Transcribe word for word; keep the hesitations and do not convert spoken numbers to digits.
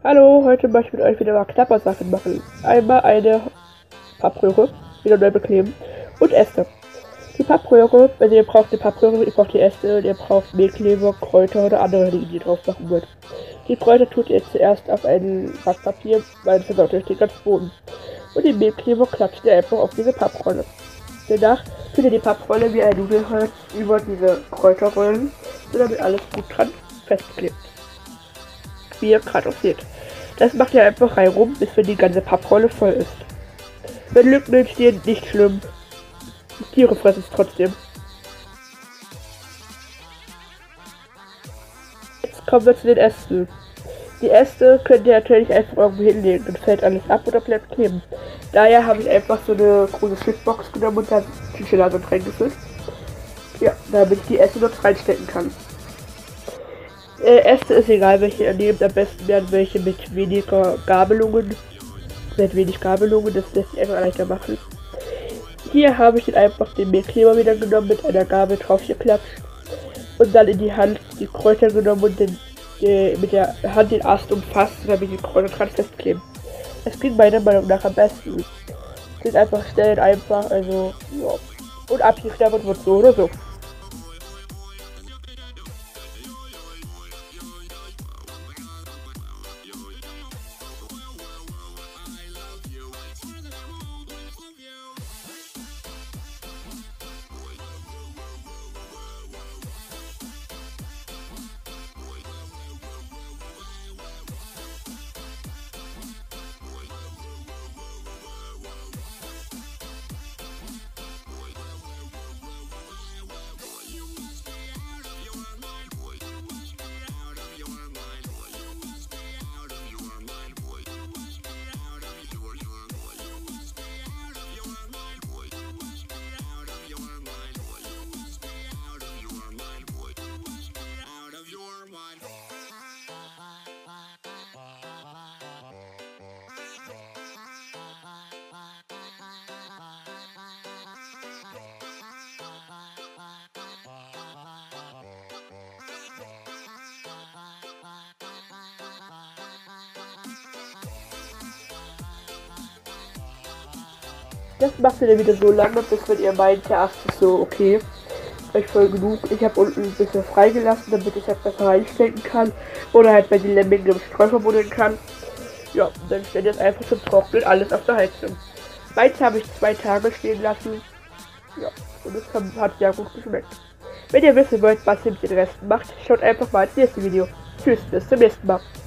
Hallo, heute möchte ich mit euch wieder mal Knappersachen machen. Einmal eine Pappröhre, wieder neu bekleben und Äste. Die Pappröhre, also ihr braucht eine Pappröhre, ihr braucht die Äste, ihr braucht Mehlkleber, Kräuter oder andere Dinge, die ihr drauf machen wollt. Die Kräuter tut ihr zuerst auf ein Backpapier, weil es versaut euch den ganzen Boden. Und die Mehlkleber klatscht ihr einfach auf diese Papprolle. Danach tut ihr die Papprolle wie ein Nudelholz über diese Kräuterrollen, sodass alles gut dran festklebt. Wie ihr gerade auch seht. Das macht ihr einfach rein rum, bis wenn die ganze Papprolle voll ist. Wenn Lücken entstehen, nicht schlimm. Die Tiere fressen es trotzdem. Jetzt kommen wir zu den Ästen. Die Äste könnt ihr natürlich einfach irgendwo hinlegen, dann fällt alles ab oder bleibt kleben. Daher habe ich einfach so eine große Schnittbox genommen und da Chinchilla so reingefüllt. Ja, damit ich die Äste dort reinstecken kann. Äh, Äste ist egal, welche ihr nehmt, am besten werden welche mit weniger Gabelungen. Mit wenig Gabelungen, das lässt sich einfach leichter machen. Hier habe ich dann einfach den Mehlkleber wieder genommen, mit einer Gabel drauf geklatscht. Und dann in die Hand die Kräuter genommen und den, die, mit der Hand den Ast umfasst, damit die Kräuter dran festkleben. Das klingt meiner Meinung nach am besten. Klingt einfach schnell und einfach, also, ja. Und abgeklappert wird so oder so. Das macht ihr dann wieder so lange, bis wenn ihr meint, der Ast ist so okay, euch voll genug. Ich habe unten ein bisschen freigelassen, damit ich halt besser reinstecken kann. Oder halt bei den Lemminge im Streu verbuddeln kann. Ja, dann stellt ihr es einfach zum Trocknen alles auf der Heizung. Meins habe ich zwei Tage stehen lassen. Ja, und es hat sehr gut geschmeckt. Wenn ihr wissen wollt, was ihr mit den Resten macht, schaut einfach mal ins nächste Video. Tschüss, bis zum nächsten Mal.